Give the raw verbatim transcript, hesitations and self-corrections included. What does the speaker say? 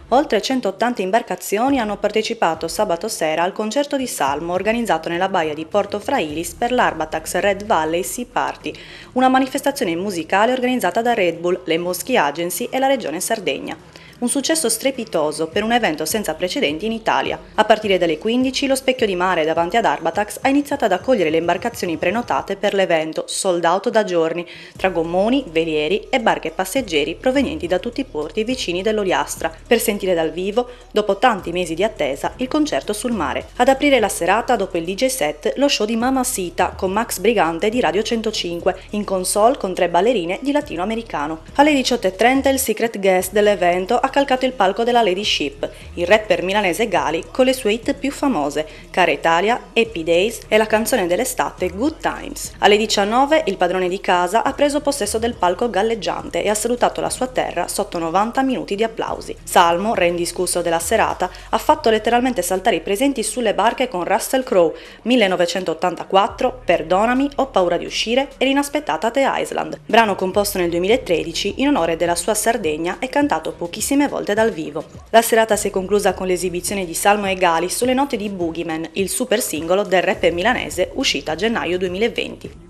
Oltre centottanta imbarcazioni hanno partecipato sabato sera al concerto di Salmo organizzato nella baia di Porto Frailis per l'Arbatax Red Valley Sea Party, una manifestazione musicale organizzata da Red Bull, le Moschi Agency e la Regione Sardegna. Un successo strepitoso per un evento senza precedenti in Italia. A partire dalle quindici lo specchio di mare davanti ad Arbatax ha iniziato ad accogliere le imbarcazioni prenotate per l'evento, sold out da giorni, tra gommoni, velieri e barche passeggeri provenienti da tutti i porti vicini dell'Oliastra, per sentire dal vivo, dopo tanti mesi di attesa, il concerto sul mare. Ad aprire la serata, dopo il D J set, lo show di Mamacita con Max Brigante di Radio centocinque, in console con tre ballerine di latino americano. Alle diciotto e trenta il secret guest dell'evento ha calcato il palco della Lady Ship, il rapper milanese Gali con le sue hit più famose, Cara Italia, Happy Days e la canzone dell'estate Good Times. Alle diciannove il padrone di casa ha preso possesso del palco galleggiante e ha salutato la sua terra sotto novanta minuti di applausi. Salmo, re indiscusso della serata, ha fatto letteralmente saltare i presenti sulle barche con Russell Crowe, millenovecentottantaquattro, Perdonami, Ho paura di uscire e l'inaspettata The Island, brano composto nel duemilatredici in onore della sua Sardegna e cantato pochissime volte dal vivo. La serata si è conclusa con l'esibizione di Salmo e Gali sulle note di Boogeyman, il super singolo del rapper milanese uscito a gennaio duemilaventi.